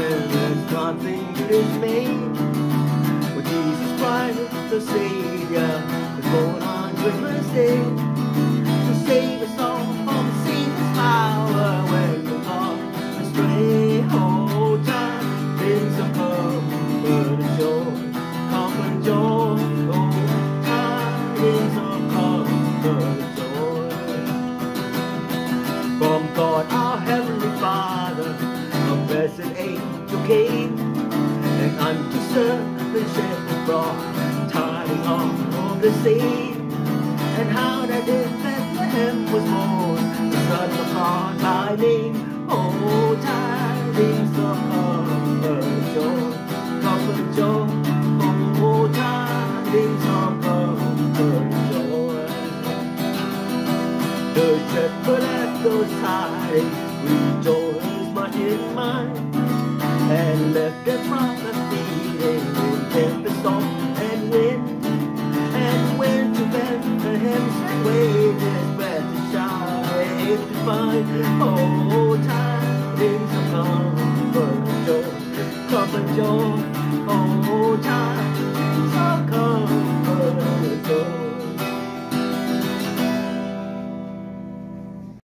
and there's nothing to dismay. For Jesus Christ, the Savior, was born on Christmas Day to save us all from Satan's power when we're caught astray. Oh, tidings of comfort and joy, comfort and joy. Oh, tidings of comfort and joy. From God our Heavenly Father, a blessed angel came, and unto servant shepherds brought tidings of the same, and how that in Bethlehem was born the Son of God by name. Oh, tidings of comfort and joy, comfort and joy. Oh, tidings of comfort and joy. The shepherd at those tidings rejoiced much in mind, and left them from the feeding in tempest, storm, and wind, and went to Bethlehem straightway, his breath to shine to find. Oh, tidings of comfort and joy, comfort and joy.